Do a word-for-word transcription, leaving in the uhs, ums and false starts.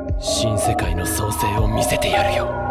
新世界の創生を見せてやるよ。